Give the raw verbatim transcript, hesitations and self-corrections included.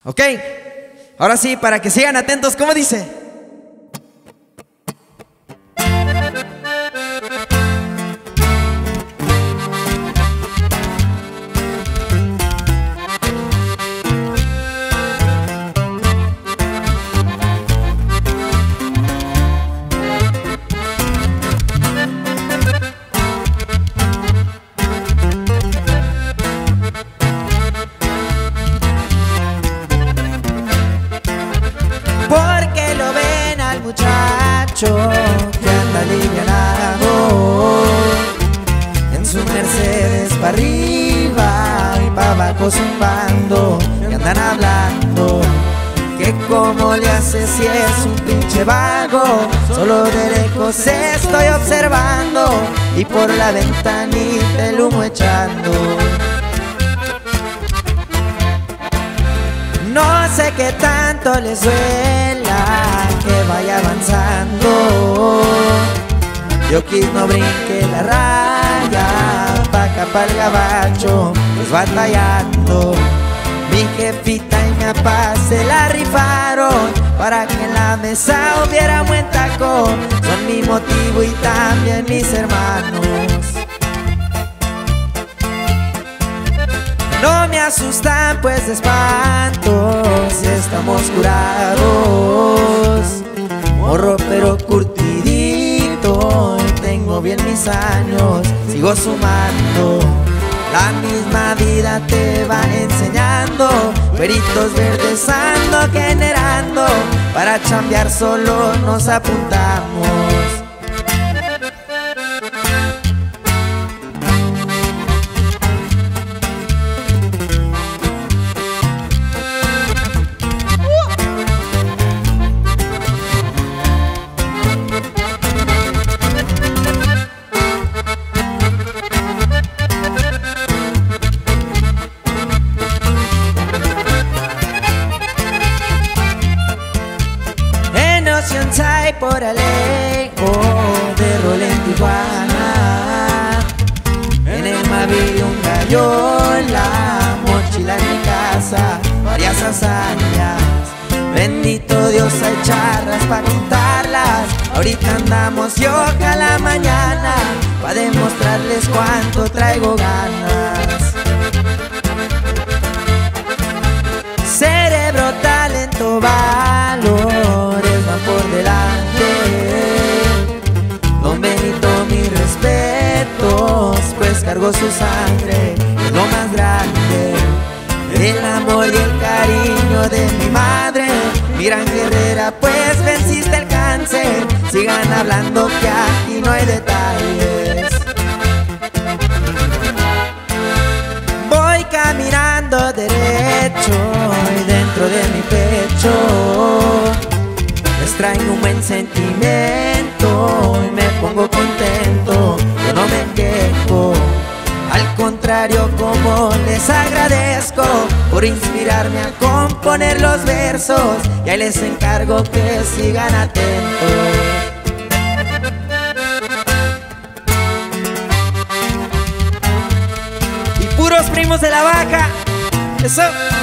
Ok, ahora sí, para que sigan atentos, ¿cómo dice? Porque lo ven al muchacho que anda alivianado en su Mercedes pa' arriba y pa' abajo zumbando, y andan hablando que cómo le hace si es un pinche vago. Solo de lejos estoy observando y por la ventanita el humo echando. No sé qué tanto les duela que vaya avanzando. Yo quis no brinque la raya, pa' acá pa'l gabacho, pues batallando. Mi jefita y mi papá se la rifaron para que en la mesa hubiera buen taco. Son mi motivo y también mis hermanos. No me asustan pues de espanto si estamos curados. Morro pero curtidito, tengo bien mis años, sigo sumando. La misma vida te va enseñando, peritos verdes ando generando. Para chambear solo nos apuntamos. Hay por Alejo, de rol en Tijuana. En el Mavi un gallo, la mochila en mi casa, varias hazañas. Bendito Dios, hay charras pa' contarlas. Ahorita andamos y ojalá mañana pa' demostrarles cuánto traigo ganas. Cerebro, talento, valores van por delante. Don Benito, mis respetos, pues cargó su sangre, es lo más grande. El amor y el cariño de mi madre, mi gran guerrera, pues venciste el cáncer. Sigan hablando que aquí no hay detalles. Voy caminando derecho y dentro de mi pecho les traigo un buen sentimiento y me pongo contento, yo no me quejo. Al contrario, como les agradezco por inspirarme a componer los versos, y ahí les encargo que sigan atentos. Y puros primos de la vaca, eso.